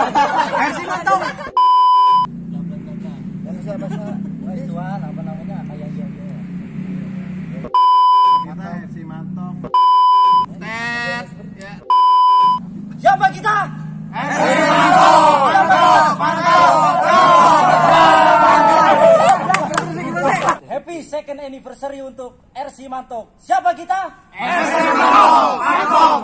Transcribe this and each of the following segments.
RC Mantong. Bahasa Ituan apa namanya kayak gitu. Kita RC Mantong. Tet. Ya. Siapa kita? RC Mantong. Happy second anniversary untuk RC Mantong. Siapa kita? RC Mantong.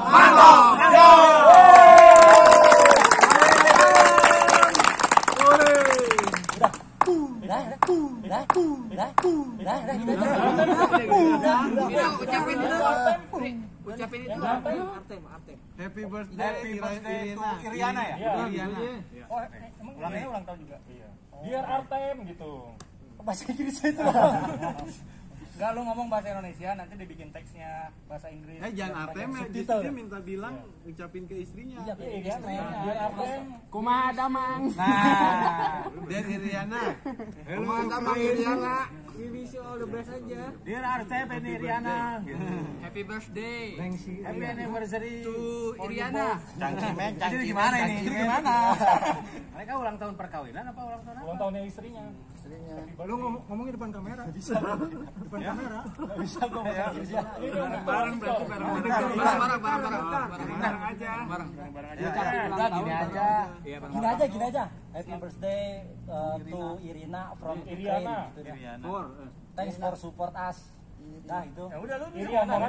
Ucapin itu. Happy birthday Iriana ya? Iriana. Oh, emang ulang tahun juga? Iya. Biar Artem gitu. Bahasa Inggris itu. Enggak, lu ngomong bahasa Indonesia, nanti dibikin teksnya bahasa Inggris. Jangan Artem ya, justru dia minta bilang ucapin ke istrinya. Iya, Biar Artem. Kumaha damang. Nah, dari Iriana. Kumaha damang Iriana. We wish you all the best aja. Dear Artem and Iriana. Happy birthday. Happy anniversary To Iriana. Jadi gimana ini? Jadi gimana? Mereka ulang tahun perkawinan apa ulang tahun apa? Ulang tahunnya istrinya. Lu ngomongin depan kamera. Bisa. Depan kamera. Enggak bisa gua bahasa Inggris ya. Bareng berarti bareng. Bareng aja. Bareng. Udah gini aja. Gini aja. Happy birthday to Irina from Iriana. Ukraine. Thanks for support us. Nah, itu. Ya udah lu Iriana kan.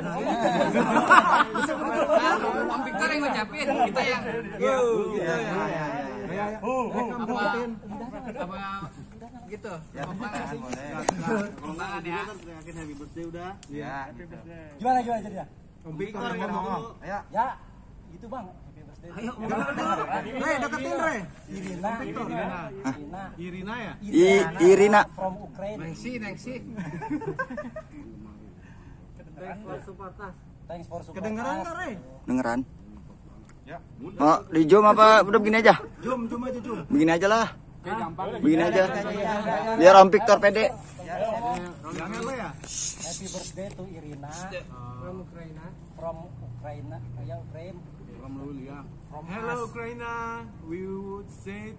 Om Victor yang ngucapin, kita yang apa gitu. Tangan ya. Happy birthday udah. Ya. Gimana jadinya? Om Victor ngomong. Ayo. Ya, gitu Bang. Happy birthday. Ayo deketin Re. Irina. Irina ya? Irina. From Ukraine. Nengsi. Thanks for support Kedengeran us. enggak Re? Dengeran. Oh, di Zoom apa? Udah begini aja. Zoom aja Zoom. Begini aja lah. Begini aja. Biar Om Victor pede. Jangan apa ya? Happy birthday to Irina From Ukraina. from Ukraine. Ya, Ukraine. Hello Ukraina. We would say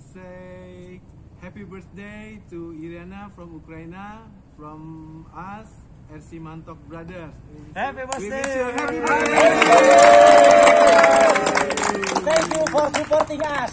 happy birthday to Iriana from Ukraina from us RC Mantok Brothers. Happy We birthday. wish you a happy birthday. Thank you for supporting us.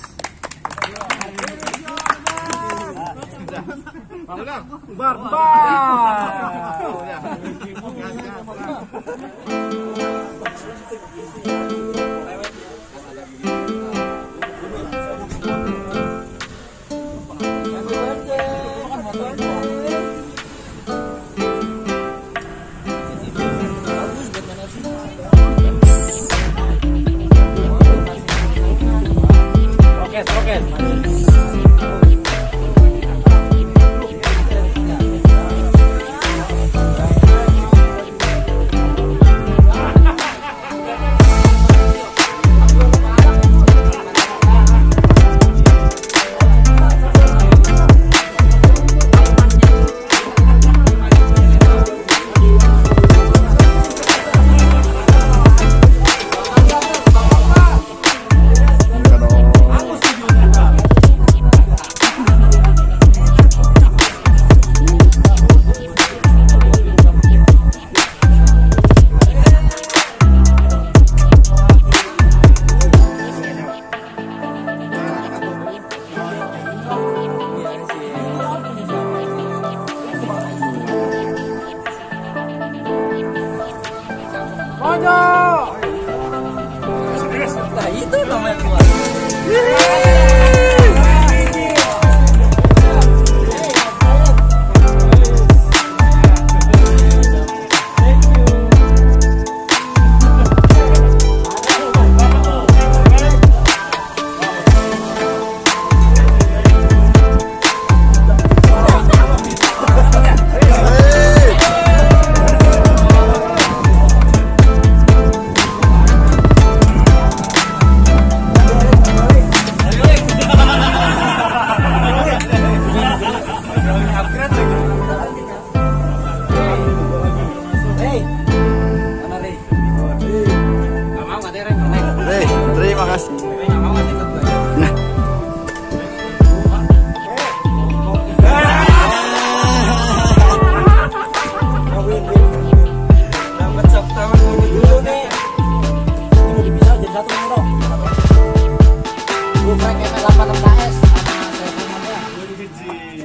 Geprek M86S sama teleponnya.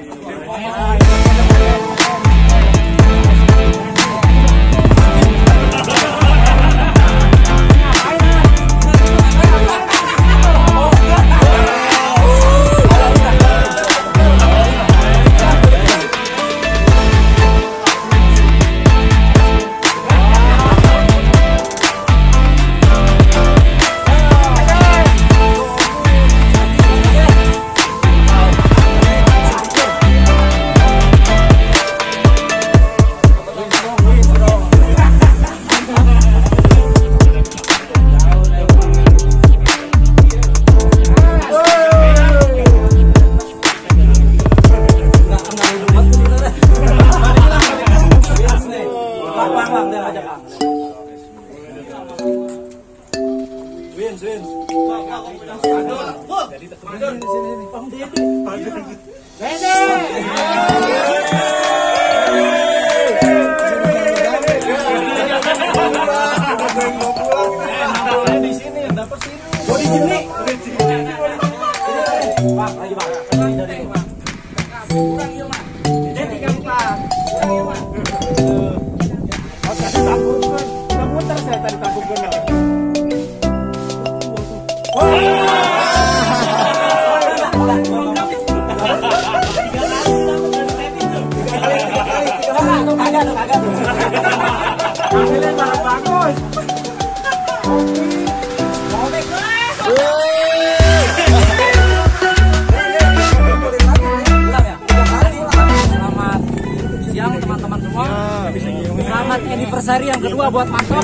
Selamat anniversary yang kedua buat Mantap.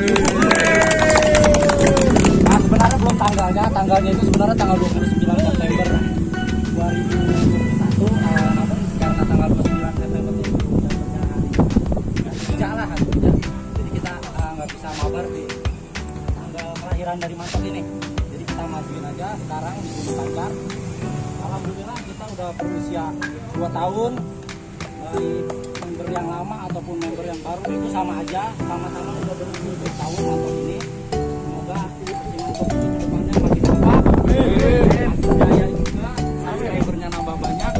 Nah, sebenarnya belum tanggalnya itu sebenarnya tanggal 29 September 2021. Namun karena tanggal 29 September itu tidak lah hasilnya. Jadi kita nggak bisa mabar di tanggal kelahiran dari Mantap ini. Jadi kita majuin aja sekarang di Gunung Pancar. Alhamdulillah kita udah berusia 2 tahun. Baik member yang lama ataupun member yang baru itu sama aja, sama-sama udah berusia bertahun Mantap ini. Semoga si Mantap ini kedepannya makin nambah, makin jaya juga, subscribernya nambah banyak.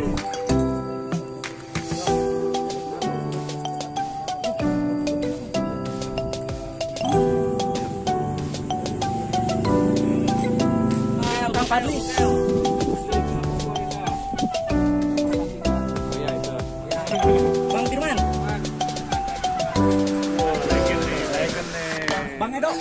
Kang Padli. Bang Firman. Bang Edo.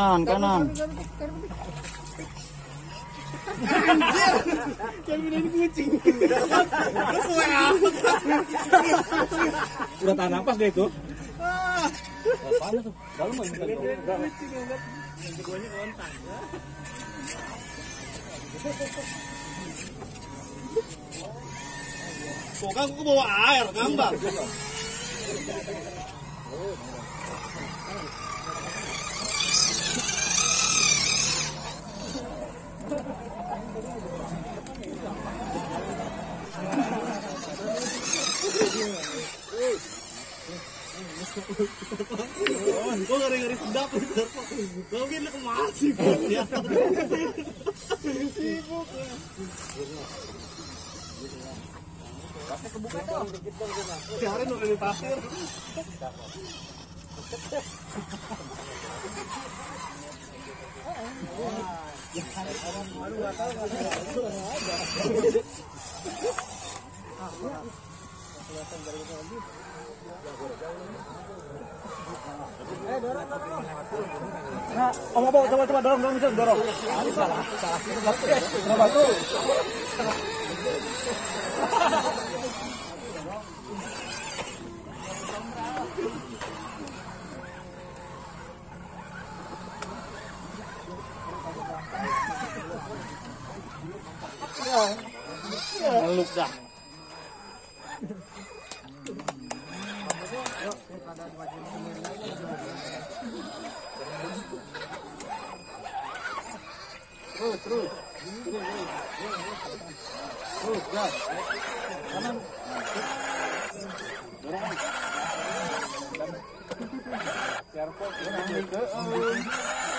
Kanan. Udah tahan nafas deh itu. Apaan tuh? Dalam mau Kok aku ke bawah air, ngambang. Kok ngeri-ngeri sedap. Kau kira kemasi ya. Sibuk. Kemarin udah di pasir. Om Abo, coba dorong bisa dorong. Salah. Batu. Meluk dah. Terus. Gas. Kanan. Dorong. Biar kok